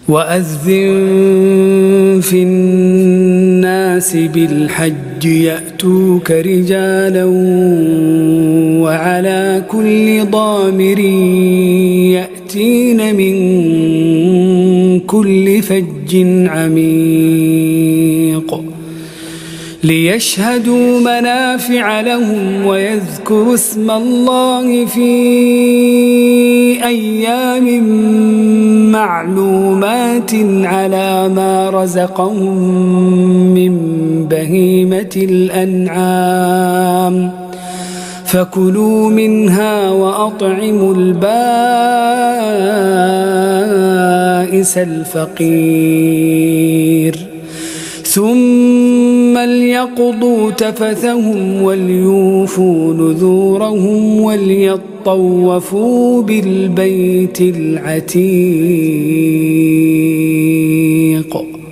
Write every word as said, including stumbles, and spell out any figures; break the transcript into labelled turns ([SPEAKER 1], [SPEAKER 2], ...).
[SPEAKER 1] وأذن في الناس بالحج يأتوك رجالا وعلى كل ضامر يأتين من كل فج عميق ليشهدوا منافع لهم ويذكروا اسم الله في أيام معلومات على ما رزقهم من بهيمة الأنعام فكلوا منها وأطعموا البائس الفقير ثم ليقضوا تفثهم وليوفوا نذورهم وليطوفوا بالبيت العتيق.